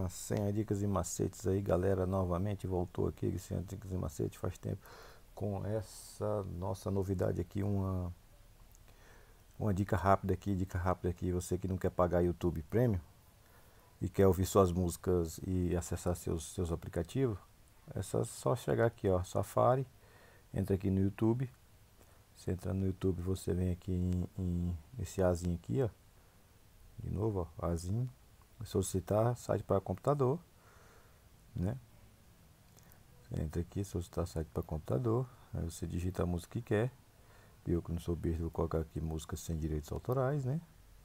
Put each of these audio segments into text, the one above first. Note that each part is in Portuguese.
uma senha, dicas e macetes aí, galera. Novamente voltou aqui, senha, dicas e macetes, faz tempo, com essa nossa novidade aqui, uma dica rápida aqui, você que não quer pagar YouTube Premium e quer ouvir suas músicas e acessar seus aplicativos, é só chegar aqui, ó, Safari, entra aqui no YouTube. Você entra no YouTube, você vem aqui nesse Azinho aqui, ó, de novo, ó, Azinho, solicitar site para computador, né? Você entra aqui, solicitar site para computador, aí você digita a música que quer. Eu que não sou besta, vou colocar aqui músicas sem direitos autorais, né?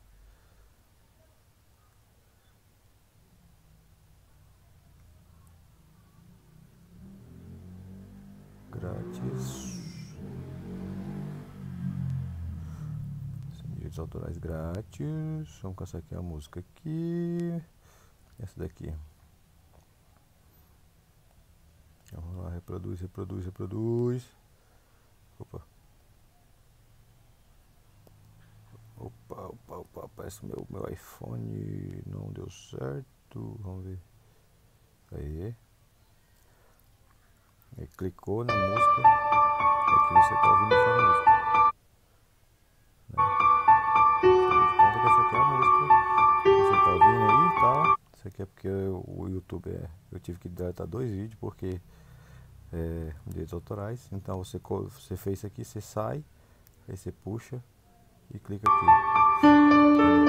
Grátis. Sem direitos autorais grátis. Vamos caçar aqui a música aqui. Essa daqui. Vamos lá, reproduz. Opa. Opa, parece meu iPhone não deu certo. Vamos ver. Aí clicou na música. Aqui você tá ouvindo essa música, né? Você conta que essa aqui é a música que você tá ouvindo aí e tal. Isso aqui é porque o YouTube eu tive que deletar 2 vídeos porque direitos autorais. Então você fez isso aqui, você sai, aí você puxa e clica aqui.